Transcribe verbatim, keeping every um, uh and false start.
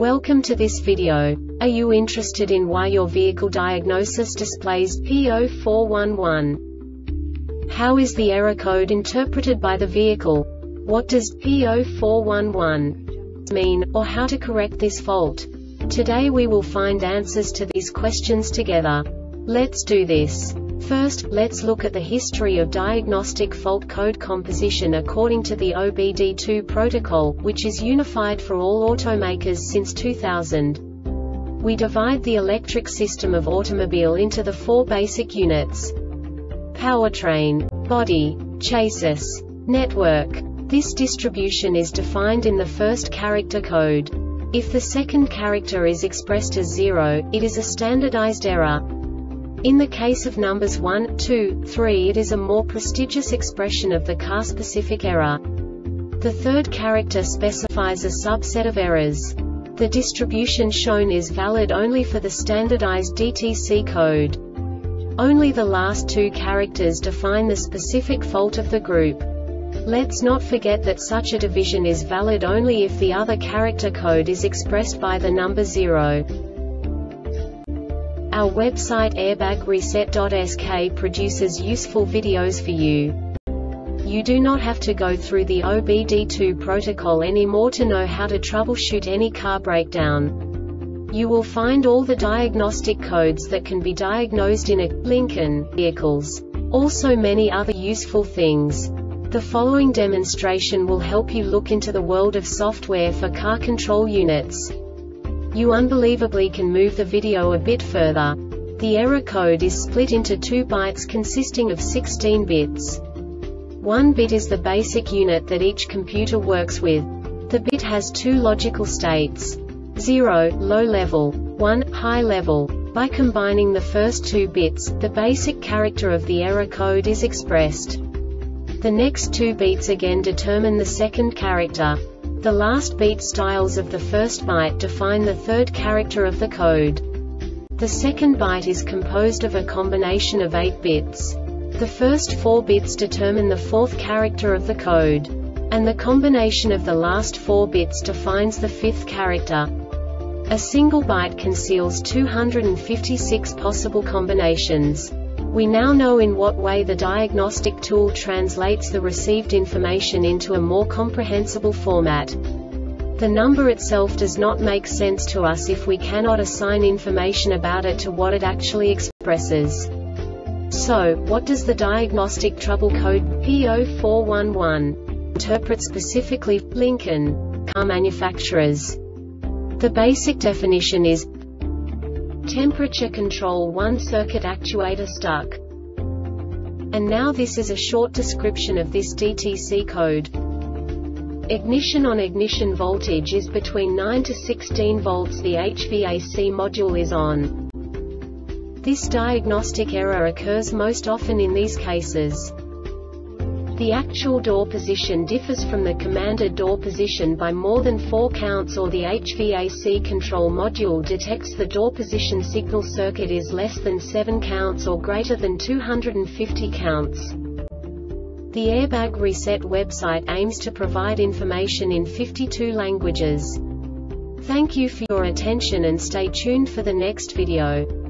Welcome to this video. Are you interested in why your vehicle diagnosis displays P zero four one one? How is the error code interpreted by the vehicle? What does P zero four one one mean, or how to correct this fault? Today we will find answers to these questions together. Let's do this. First, let's look at the history of diagnostic fault code composition according to the O B D two protocol, which is unified for all automakers since two thousand. We divide the electric system of automobile into the four basic units: powertrain, body, chassis, network. This distribution is defined in the first character code. If the second character is expressed as zero, it is a standardized error. In the case of numbers one, two, three, it is a more prestigious expression of the car-specific error. The third character specifies a subset of errors. The distribution shown is valid only for the standardized D T C code. Only the last two characters define the specific fault of the group. Let's not forget that such a division is valid only if the other character code is expressed by the number zero. Our website airbag reset dot S K produces useful videos for you. You do not have to go through the O B D two protocol anymore to know how to troubleshoot any car breakdown. You will find all the diagnostic codes that can be diagnosed in a Lincoln vehicles. Also many other useful things. The following demonstration will help you look into the world of software for car control units. You unbelievably can move the video a bit further. The error code is split into two bytes consisting of sixteen bits. One bit is the basic unit that each computer works with. The bit has two logical states: zero, low level, one, high level. By combining the first two bits, the basic character of the error code is expressed. The next two bits again determine the second character. The last beat styles of the first byte define the third character of the code. The second byte is composed of a combination of eight bits. The first four bits determine the fourth character of the code. And the combination of the last four bits defines the fifth character. A single byte conceals two hundred fifty-six possible combinations. We now know in what way the diagnostic tool translates the received information into a more comprehensible format. The number itself does not make sense to us if we cannot assign information about it to what it actually expresses. So, what does the diagnostic trouble code P zero four one one interpret specifically for Lincoln car manufacturers? The basic definition is temperature control one circuit actuator stuck. And now this is a short description of this D T C code. Ignition on ignition voltage is between nine to sixteen volts. The H V A C module is on. This diagnostic error occurs most often in these cases. The actual door position differs from the commanded door position by more than four counts, or the H V A C control module detects the door position signal circuit is less than seven counts or greater than two hundred fifty counts. The Airbag Reset website aims to provide information in fifty-two languages. Thank you for your attention and stay tuned for the next video.